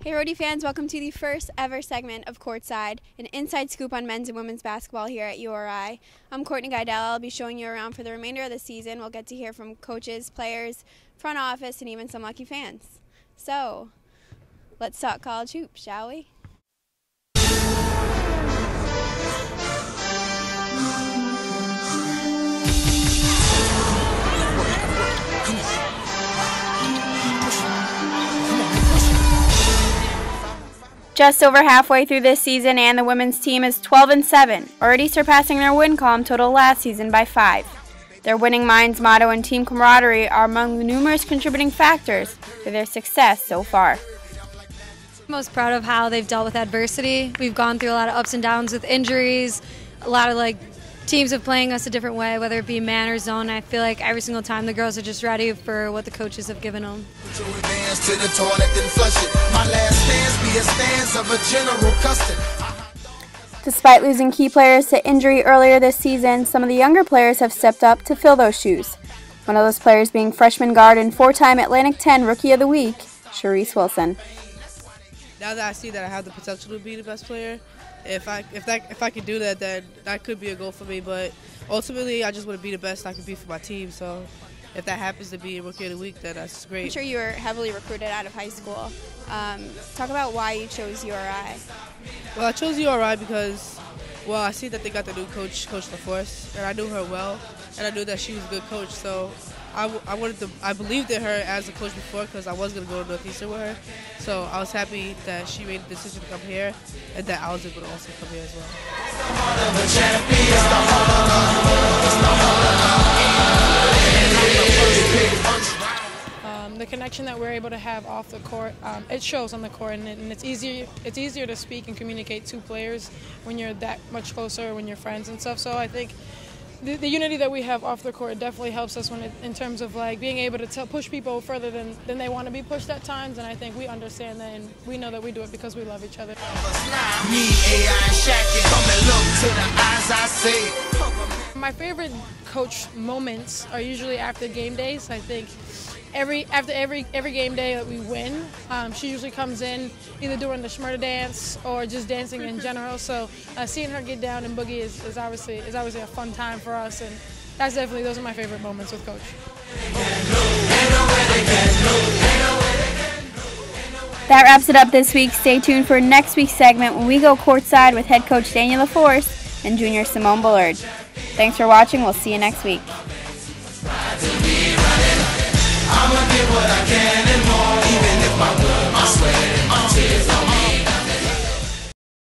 Hey Rhody fans, welcome to the first ever segment of Courtside, an inside scoop on men's and women's basketball here at URI. I'm Courtney Guidell. I'll be showing you around for the remainder of the season. We'll get to hear from coaches, players, front office, and even some lucky fans. So, let's talk college hoops, shall we? Just over halfway through this season, and the women's team is 12-7, already surpassing their win column total last season by 5. Their winning minds motto and team camaraderie are among the numerous contributing factors to their success so far. I'm most proud of how they've dealt with adversity. We've gone through a lot of ups and downs with injuries, a lot of teams have playing us a different way, whether it be man or zone. I feel like every single time the girls are just ready for what the coaches have given them. Despite losing key players to injury earlier this season, some of the younger players have stepped up to fill those shoes. One of those players being freshman guard and four-time Atlantic 10 Rookie of the Week, Charise Wilson. Now that I see that I have the potential to be the best player, if I can do that, then that could be a goal for me. But ultimately, I just want to be the best I can be for my team. So if that happens to be a Rookie of the Week, then that's great. I'm sure you were heavily recruited out of high school. Talk about why you chose URI. Well, I chose URI because, well, I see that they got the new coach, Coach LaForce, and I knew her well, and I knew that she was a good coach. So I believed in her as a coach before because I was going to go to Northeastern with her. So I was happy that she made the decision to come here and that I was able to also come here as well. The connection that we're able to have off the court, it shows on the court, and it's easier to speak and communicate to players when you're that much closer, when you're friends and stuff. So I think the unity that we have off the court definitely helps us in terms of being able to push people further than they want to be pushed at times, and I think we understand that, and we know that we do it because we love each other. My favorite coach moments are usually after game days. I think after every game day that we win, she usually comes in either doing the Schmurda dance or just dancing in general. So seeing her get down and boogie is obviously a fun time for us, and those are my favorite moments with Coach. That wraps it up this week. Stay tuned for next week's segment when we go courtside with head coach Daniel LaForce and junior Simone Bullard. Thanks for watching. We'll see you next week. I'ma get what I can and more, even if my blood, my sweat